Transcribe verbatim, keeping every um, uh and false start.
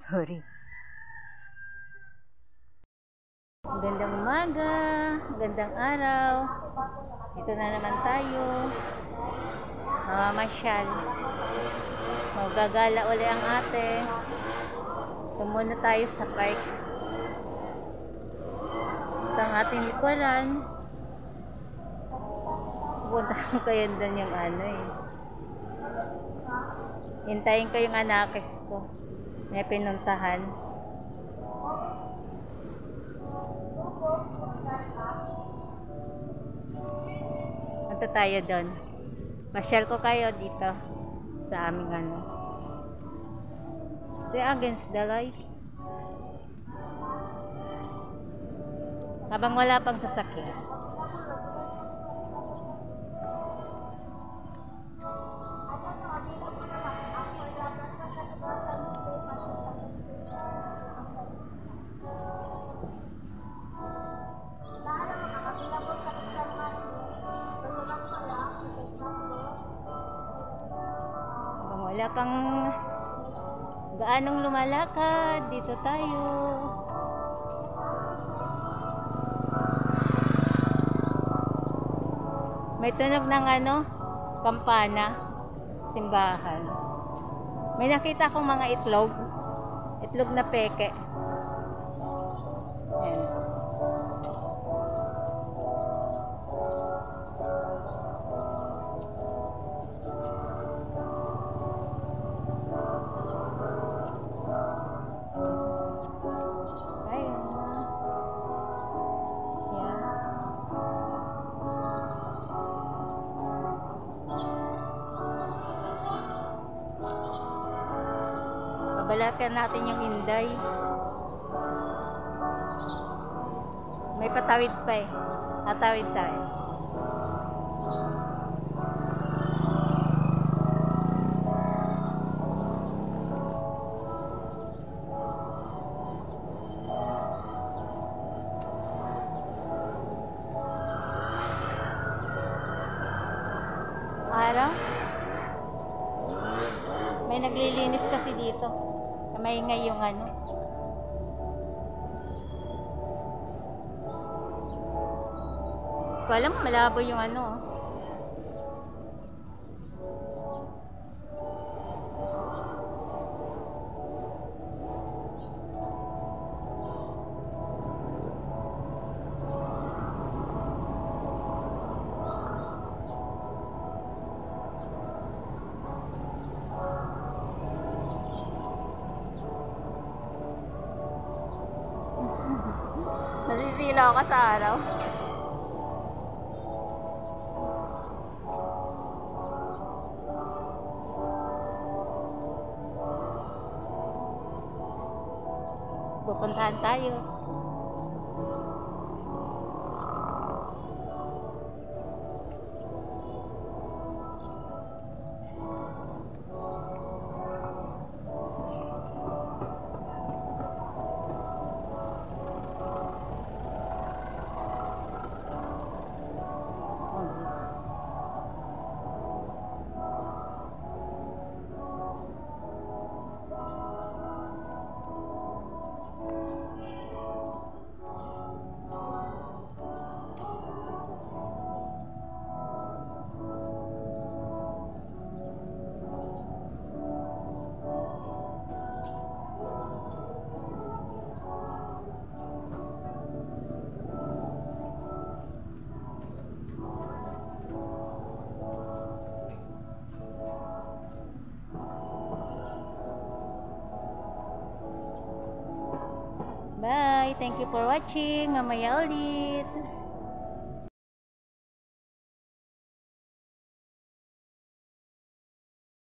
Sorry. Gandang umaga, gandang araw. Ito na naman tayo. Mamamasyal. Magagala uli ang ate. Tumuna tayo sa park. Ito ang ating likuran. Puntahan ko yun doon yung ano eh. Hintayin ko yung anakis ko. May pinuntahan. Punta tayo doon. Pasyal ko kayo dito sa aming ano. See, against the light. Habang wala pang sasakyan. Wala pang gaanong lumalakad, dito tayo. May tunog ng ano, kampana, simbahan. May nakita akong mga itlog, itlog na peke. Ayan. Babalatan natin yung Inday. May patawid pa eh. Tatawid tayo. Araw? May naglilinis kasi dito. Maingay yung ano. Ko alam, malabo yung ano. Nasisila ako sa araw. Pupuntahan tayo. Bye! Thank you for watching. Mamaya ulit.